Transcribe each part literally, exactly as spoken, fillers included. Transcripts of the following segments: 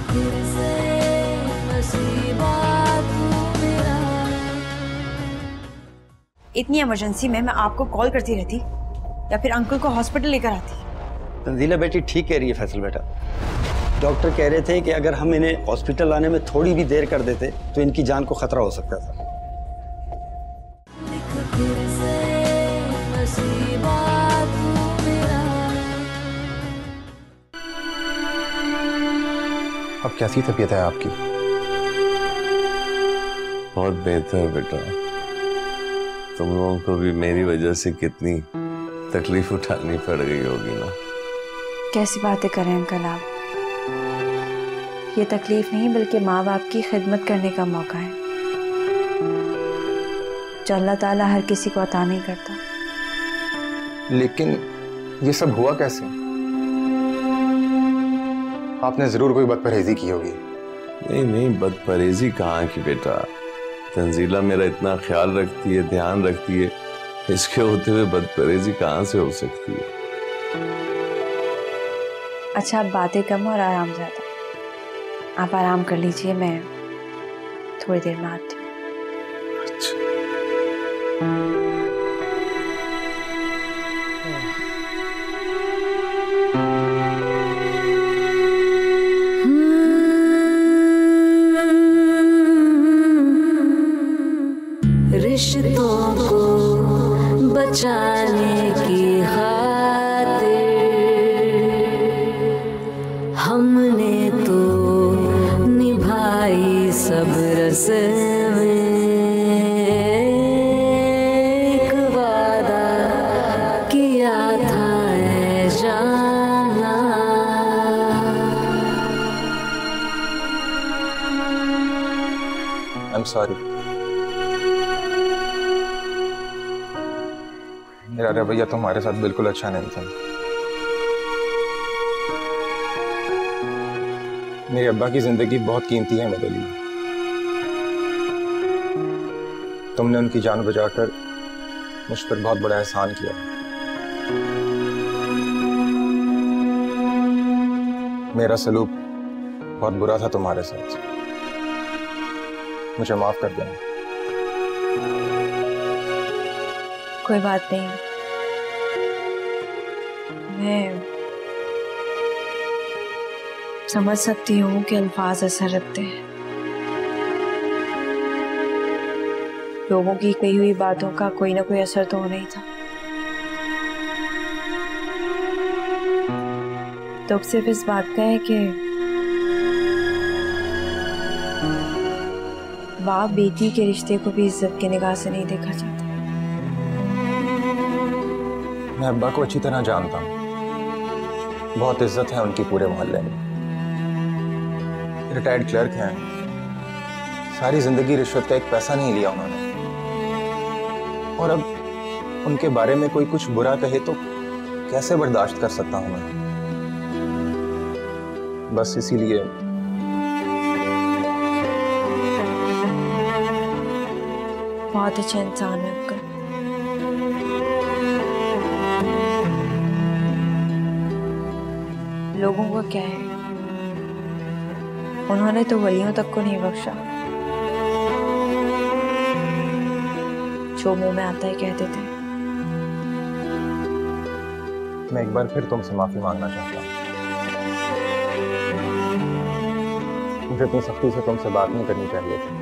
इतनी इमरजेंसी में मैं आपको कॉल करती रहती या फिर अंकल को हॉस्पिटल लेकर आती। तंजीला बेटी ठीक कह रही है फैसल बेटा। डॉक्टर कह रहे थे कि अगर हम इन्हें हॉस्पिटल लाने में थोड़ी भी देर कर देते तो इनकी जान को खतरा हो सकता था। अब कैसी तबीयत है आपकी? बहुत बेहतर बेटा। तुम लोगों को भी मेरी वजह से कितनी तकलीफ उठानी पड़ गई होगी ना। कैसी बातें करें अंकल आप, ये तकलीफ नहीं बल्कि माँ बाप की खिदमत करने का मौका है जो अल्लाह ताला हर किसी को अता नहीं करता। लेकिन ये सब हुआ कैसे? आपने जरूर कोई बदपरहेजी की होगी। नहीं नहीं, बदपरहेजी कहाँ की बेटा। तंजीला मेरा इतना ख्याल रखती है, ध्यान रखती है, इसके होते हुए बदपरहेजी कहाँ से हो सकती है। अच्छा, आप बातें कम और आराम ज्यादा। आप आराम कर लीजिए, मैं थोड़ी देर में आती हूँ। रिश्तों को बचाने की खातिर हमने तो निभाई सब रस्में, एक वादा किया था ऐ जाना। I'm sorry। मेरा रवैया तुम्हारे साथ बिल्कुल अच्छा नहीं था। मेरे अब्बा की जिंदगी बहुत कीमती है मेरे लिए। तुमने उनकी जान बचाकर मुझ पर बहुत बड़ा एहसान किया। मेरा सलूक बहुत बुरा था तुम्हारे साथ, मुझे माफ कर देना। कोई बात नहीं, मैं समझ सकती हूँ कि अल्फाज असर रखते हैं। लोगों की कही हुई बातों का कोई ना कोई असर तो होना ही था। तो सिर्फ इस बात का है कि बाप बेटी के रिश्ते को भी इज्जत की निगाह से नहीं देखा जाता। मैं अब्बा को अच्छी तरह जानता हूँ, बहुत इज्जत है उनकी पूरे मोहल्ले में। रिटायर्ड क्लर्क हैं, सारी जिंदगी रिश्वत का एक पैसा नहीं लिया उन्होंने। और अब उनके बारे में कोई कुछ बुरा कहे तो कैसे बर्दाश्त कर सकता हूं मैं। बस इसीलिए बहुत अच्छे इंसान है अंकल। लोगों को क्या है, उन्होंने तो वलियों तक को नहीं बख्शा, जो मुंह में आता है कहते थे। मैं एक बार फिर तुमसे माफी मांगना चाहता हूँ। मुझे इतनी सख्ती से तुमसे बात नहीं करनी चाहिए थी।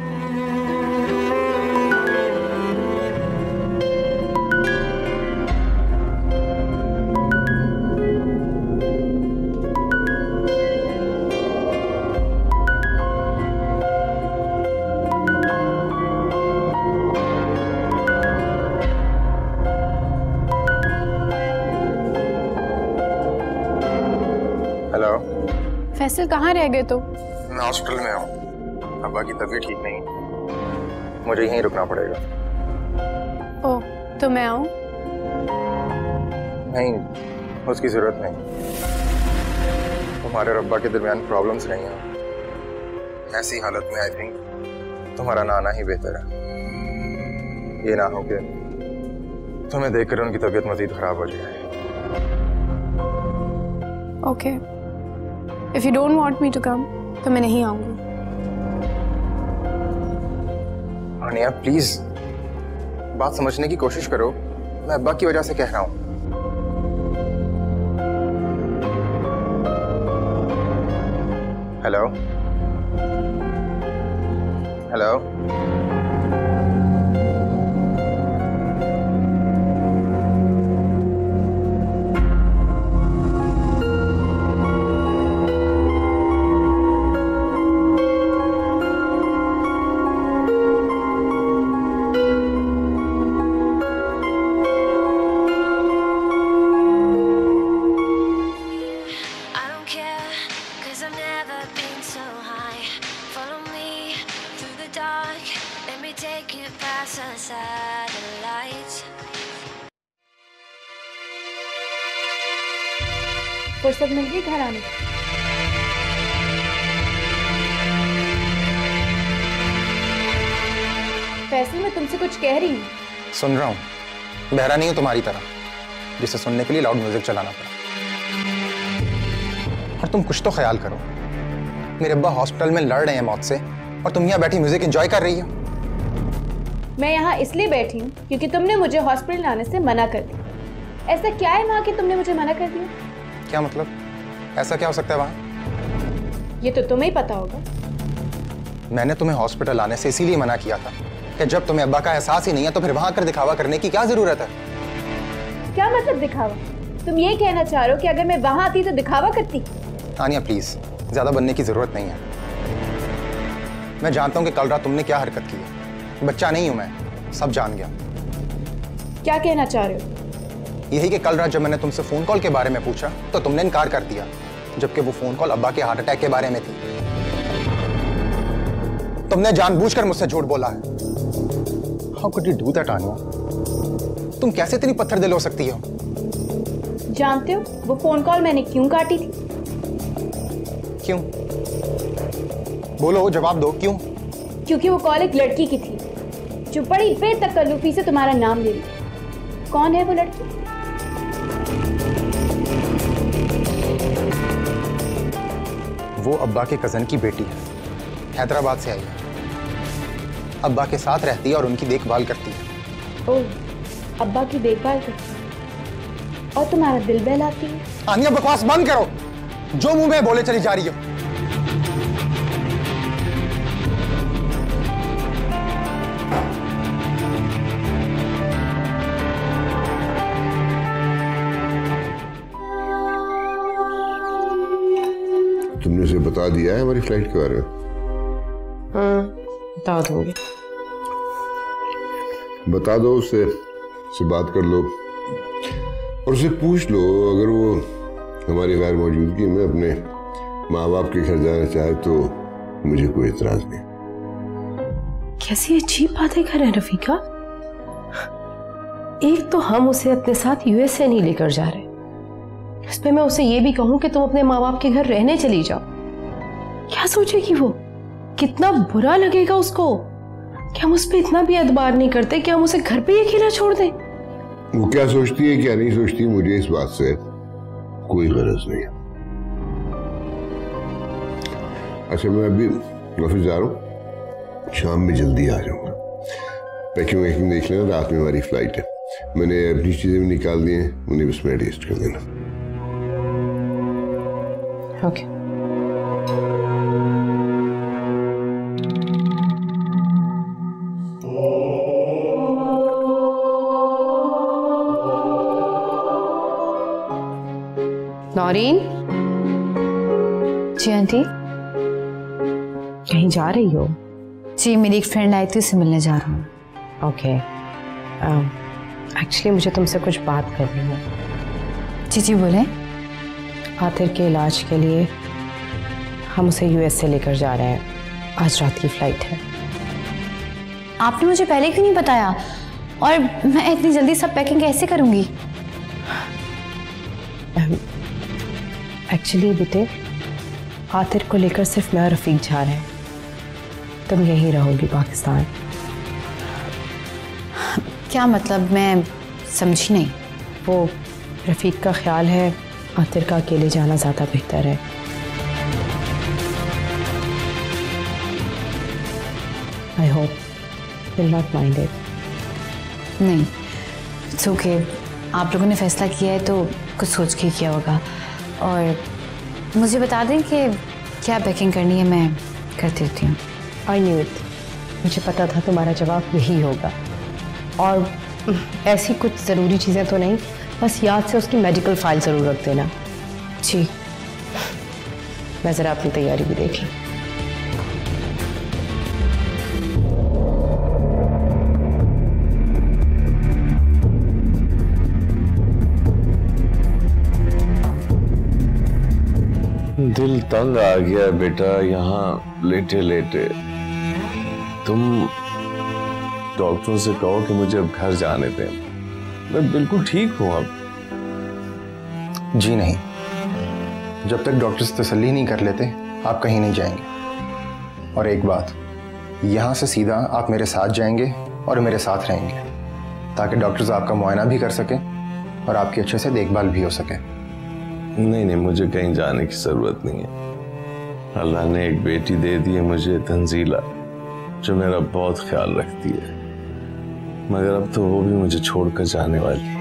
हेलो फैसल, कहाँ रह गए तो? मैं हॉस्पिटल में हूँ, अब्बा की तबीयत ठीक नहीं, मुझे यहीं रुकना पड़ेगा। ओह, तो मैं आऊँ? नहीं, उसकी जरूरत नहीं। तुम्हारे और अब्बा के दरमियान प्रॉब्लम्स नहीं हैं। ऐसी हालत में आई थिंक तुम्हारा ना आना ही बेहतर है। ये ना हो कि तुम्हें देखकर उनकी तबीयत मजीद खराब हो जाए। Okay. If you don't want me to come, तो मैं नहीं आऊंगी। आनिया प्लीज बात समझने की कोशिश करो, मैं अब्बा की वजह से कह रहा हूँ। हेलो हेलो फुर्सत मिल गई घर आने की? फैसल मैं तुमसे कुछ कह रही हूँ। सुन रहा हूँ, बहरा नहीं हूँ तुम्हारी तरह जिसे सुनने के लिए लाउड म्यूजिक चलाना पड़ा। और तुम कुछ तो ख्याल करो, मेरे अब्बा हॉस्पिटल में लड़ रहे हैं मौत से और तुम यहाँ बैठी म्यूजिक एंजॉय कर रही हो। मैं यहाँ इसलिए बैठी हूँ क्योंकि तुमने मुझे हॉस्पिटल आने से मना कर दिया। ऐसा क्या है वहाँ कि तुमने मुझे मना कर दिया? क्या मतलब? ऐसा क्या हो सकता है वहाँ? ये तो तुम्हें ही पता होगा। मैंने तुम्हें हॉस्पिटल आने से इसीलिए मना किया था कि जब तुम्हें अब्बा का एहसास ही नहीं है तो फिर वहाँ कर दिखावा करने की क्या जरूरत है? क्या मतलब दिखावा? तुम ये कहना चाह रहे हो कि अगर मैं वहाँ आती तो दिखावा करती? आनिया प्लीज, ज्यादा बनने की जरूरत नहीं है। मैं जानता हूँ कि कल रात तुमने क्या हरकत की है। बच्चा नहीं हूँ मैं, सब जान गया। क्या कहना चाह रहे हो? यही कि कल रात जब मैंने तुमसे फोन कॉल के बारे में पूछा तो तुमने इनकार कर दिया, जबकि वो फोन कॉल अब्बा के हार्ट अटैक के बारे में थी। तुमने जानबूझकर मुझसे झूठ बोला है। How could you do that, आनिया? तुम कैसे इतनी पत्थर दिल हो सकती हो? जानते हो वो फोन कॉल मैंने क्यों काटी थी? क्यों? बोलो, जवाब दो, क्यों? क्योंकि वो कॉल एक लड़की की थी जो बड़ी बेतकल्लुफी से तुम्हारा नाम ले रही। कौन है वो लड़की? वो अब्बा के कजन की बेटी है, हैदराबाद से आई है। अब्बा के साथ रहती है और उनकी देखभाल करती है। ओह, अब्बा की देखभाल करती है और तुम्हारा दिल बहलाती है। आनिया बकवास बंद करो, जो मुंह में बोले चली जा रही हो। तुमने उसे बता दिया है हमारी फ्लाइट के बारे में? हाँ, बता दूंगी। बता दो उससे, उससे बात कर लो और उससे पूछ लो अगर वो हमारी गैर मौजूदगी में अपने माँ बाप के घर जाना चाहे तो मुझे कोई एतराज नहीं। कैसी अजीब बातें कर रहे हैं रफीका। एक तो हम उसे अपने साथ यूएसए नहीं लेकर जा रहे, इस पे मैं उसे ये भी कहूं कि तुम अपने माँ बाप के घर रहने चली जाओ, क्या सोचेगी वो? कितना बुरा लगेगा उसको कि हम उस पर इतना भी एतबार नहीं करते कि हम उसे घर पे ही अकेला छोड़ दें। वो क्या सोचती है क्या नहीं सोचती, मुझे इस बात से कोई गरज नहीं है। अच्छा, मैं अभी ऑफिस जा रहा हूँ, शाम में जल्दी आ जाऊंगा। पैकिंग वैकिंग देख लेना, रात में हमारी फ्लाइट है। मैंने अपनी चीजें भी निकाल दी हैं, उन्हें बस में एडजस्ट कर देना। ओके। नौरीन। जी आंटी। कहीं जा रही हो? जी, मेरी एक फ्रेंड आई थी, उससे मिलने जा रहा हूँ। ओके। एक्चुअली मुझे तुमसे कुछ बात करनी है। जी जी बोलें। आतिर के इलाज के लिए हम उसे यूएस से लेकर जा रहे हैं, आज रात की फ्लाइट है। आपने मुझे पहले क्यों नहीं बताया? और मैं इतनी जल्दी सब पैकिंग कैसे करूँगी? एक्चुअली बेटे, आतिर को लेकर सिर्फ मैं और रफीक जा रहे हैं, तुम यहीं रहोगी पाकिस्तान। क्या मतलब? मैं समझी नहीं। वो रफीक का ख्याल है आतिर का अकेले जाना ज़्यादा बेहतर है। I hope will not mind it. नहीं, इट्स ओके। आप लोगों ने फैसला किया है तो कुछ सोच के किया होगा। और मुझे बता दें कि क्या पैकिंग करनी है, मैं कर देती हूँ। आई न्यू इट, मुझे पता था तुम्हारा जवाब यही होगा। और ऐसी कुछ ज़रूरी चीज़ें तो नहीं, बस याद से उसकी मेडिकल फाइल ज़रूर रख देना। जी। मैं ज़रा अपनी तैयारी भी देख लूँ। दिल तंग आ गया बेटा यहाँ लेटे लेटे। तुम डॉक्टरों से कहो कि मुझे अब घर जाने दें, मैं बिल्कुल ठीक हूँ अब। जी नहीं, जब तक डॉक्टर्स तसल्ली नहीं कर लेते आप कहीं नहीं जाएंगे। और एक बात, यहाँ से सीधा आप मेरे साथ जाएंगे और मेरे साथ रहेंगे ताकि डॉक्टर्स आपका मुआयना भी कर सकें और आपकी अच्छे से देखभाल भी हो सके। नहीं नहीं, मुझे कहीं जाने की जरूरत नहीं है। अल्लाह ने एक बेटी दे दी है मुझे, तंजीला, जो मेरा बहुत ख्याल रखती है, मगर अब तो वो भी मुझे छोड़कर जाने वाली है।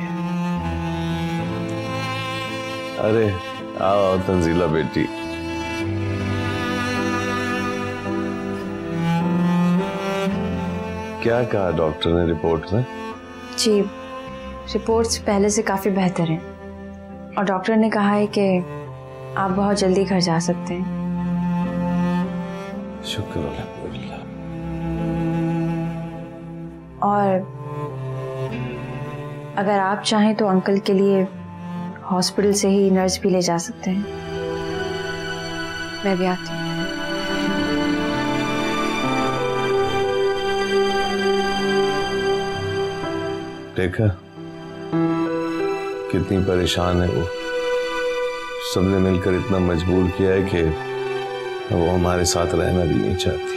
अरे आओ आओ तंजीला बेटी। क्या कहा डॉक्टर ने रिपोर्ट में? जी, रिपोर्ट्स पहले से काफ़ी बेहतर हैं और डॉक्टर ने कहा है कि आप बहुत जल्दी घर जा सकते हैं। शुक्र अल्हम्दुलिल्लाह। और अगर आप चाहें तो अंकल के लिए हॉस्पिटल से ही नर्स भी ले जा सकते हैं। मैं भी आती हूँ। देखा कितनी परेशान है वो। सबने मिलकर इतना मजबूर किया है कि वो हमारे साथ रहना भी नहीं चाहती।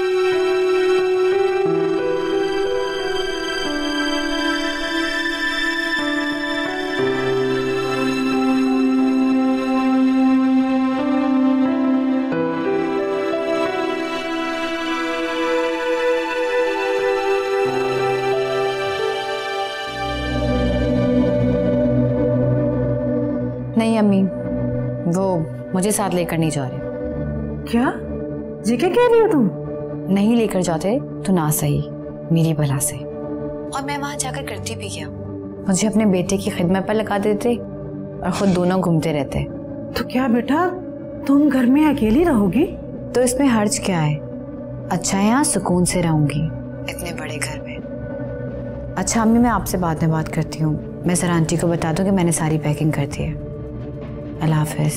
नहीं अम्मी, वो मुझे साथ लेकर नहीं जा रहे। क्या जी क्या कह रही हो तुम? नहीं लेकर जाते तो ना सही, मेरी भला से। और मैं वहां जाकर करती भी क्या, मुझे अपने बेटे की खिदमत पर लगा देते और खुद दोनों घूमते रहते। तो क्या बेटा तुम घर में अकेली रहोगी? तो इसमें हर्ज क्या है? अच्छा है यहाँ सुकून से रहूंगी इतने बड़े घर में। अच्छा अम्मी, मैं आपसे बाद में बात करती हूँ। मैं जरा आंटी को बता दूँ कि मैंने सारी पैकिंग कर दी है। अल्लाह हाफिज।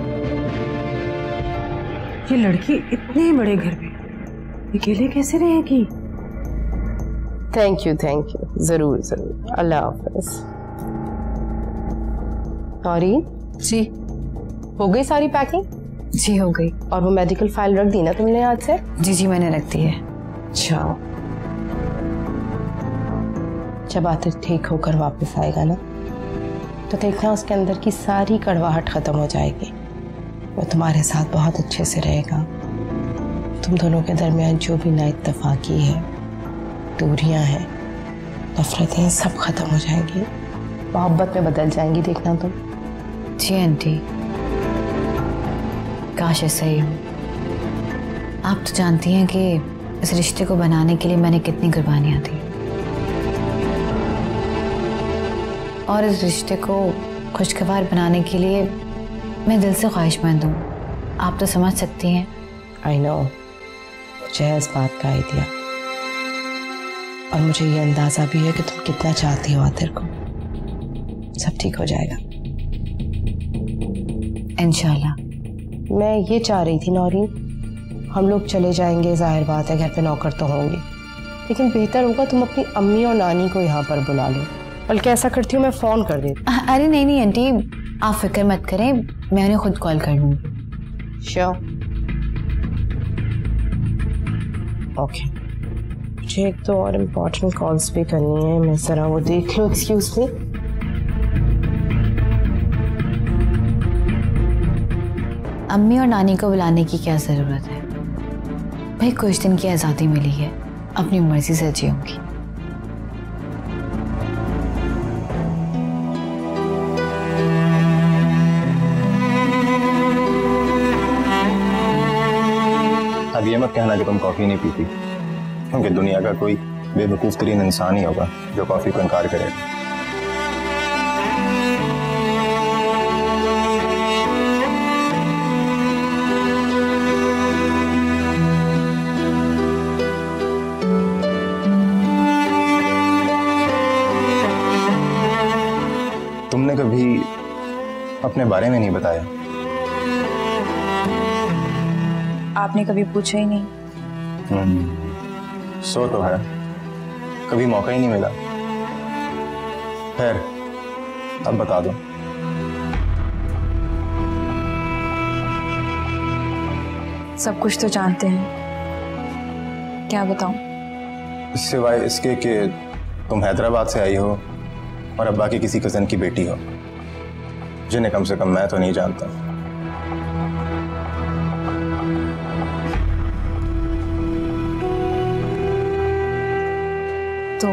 ये लड़की इतने बड़े घर में अकेले कैसे रहेगी? थैंक यू थैंक यू, जरूर जरूर। अल्लाह हाफिज। सॉरी जी, हो गई सारी पैकिंग? जी हो गई। और वो मेडिकल फाइल रख दी ना तुमने आज से? जी जी मैंने रख दी है। अच्छा, जब आतिफ ठीक होकर वापस आएगा ना तो देखना उसके अंदर की सारी कड़वाहट खत्म हो जाएगी। वो तुम्हारे साथ बहुत अच्छे से रहेगा। तुम दोनों के दरमियान जो भी नाइत्तफाकी है, दूरियां हैं, नफरतें, सब खत्म हो जाएंगी, मोहब्बत में बदल जाएंगी। देखना तुम। जी आंटी, काश ऐसा ही हो। आप तो जानती हैं कि इस रिश्ते को बनाने के लिए मैंने कितनी कुर्बानियां दी और इस रिश्ते को खुशगवार बनाने के लिए मैं दिल से ख्वाहिशमंद हूँ। आप तो समझ सकती हैं। आई नो, मुझे है इस बात का आइडिया और मुझे ये अंदाजा भी है कि तुम कितना चाहती हो आतिफ को। सब ठीक हो जाएगा इंशाल्लाह। मैं ये चाह रही थी नौरीन, हम लोग चले जाएंगे, जाहिर बात है घर पे नौकर तो होंगे, लेकिन बेहतर होगा तुम अपनी अम्मी और नानी को यहाँ पर बुला लो। बल्कि ऐसा करती हूँ, मैं फ़ोन कर देती। अरे नहीं नहीं आंटी, आप फिक्र मत करें, मैं उन्हें खुद कॉल कर लूँगी। श्योर? ओके। मुझे एक तो और इम्पोर्टेंट कॉल्स भी करनी है, मैं ज़रा वो देख लूँ। Excuse me. अम्मी और नानी को बुलाने की क्या ज़रूरत है भाई, कुछ दिन की आज़ादी मिली है, अपनी मर्जी से जीऊंगी। अब ये मत कहना कि तुम कॉफी नहीं पीती, क्योंकि दुनिया का कोई बेवकूफ तरीन इंसान ही होगा जो कॉफी को इनकार करेगा। तुमने कभी अपने बारे में नहीं बताया। आपने कभी पूछा ही नहीं। हम्म, सो तो है, कभी मौका ही नहीं मिला। खैर, अब बता दो। सब कुछ तो जानते हैं, क्या बताऊं? सिवाय इसके कि तुम हैदराबाद से आई हो और अब्बा की किसी कजन की बेटी हो, जिन्हें कम से कम मैं तो नहीं जानता। तो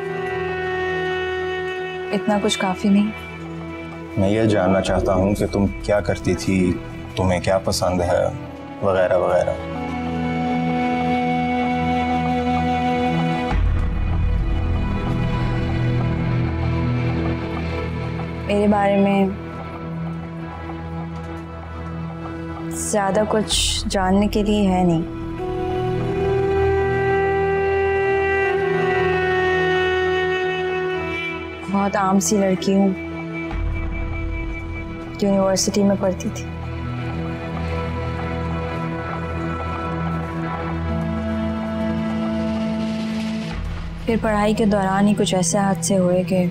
इतना कुछ काफी नहीं? मैं ये जानना चाहता हूँ कि तुम क्या करती थी, तुम्हें क्या पसंद है, वगैरह वगैरह। मेरे बारे में ज्यादा कुछ जानने के लिए है नहीं। बहुत आम सी लड़की हूँ, यूनिवर्सिटी में पढ़ती थी। फिर पढ़ाई के दौरान ही कुछ ऐसे हादसे हुए कि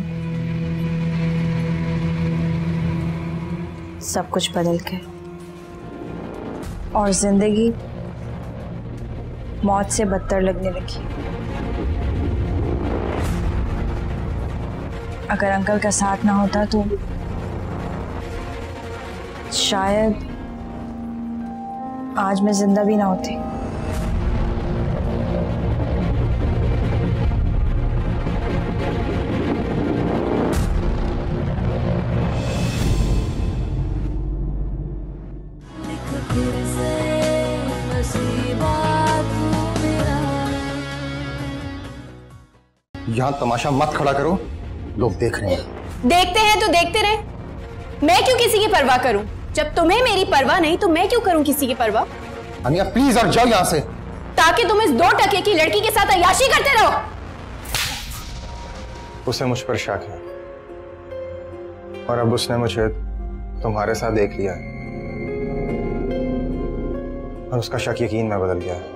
सब कुछ बदल गया और जिंदगी मौत से बदतर लगने लगी। अगर अंकल का साथ ना होता तो शायद आज मैं जिंदा भी ना होती। यहां तमाशा मत खड़ा करो, लोग देख रहे हैं। देखते हैं तो देखते रहे, मैं क्यों किसी की परवाह करूं? जब तुम्हें मेरी परवाह नहीं तो मैं क्यों करूं किसी की परवाह? अनिया प्लीज अब जाओ यहां से। ताकि तुम इस दो टके की लड़की के साथ अय्याशी करते रहो। उसे मुझ पर शक है और अब उसने मुझे तुम्हारे साथ देख लिया है और उसका शक यकीन में बदल गया है।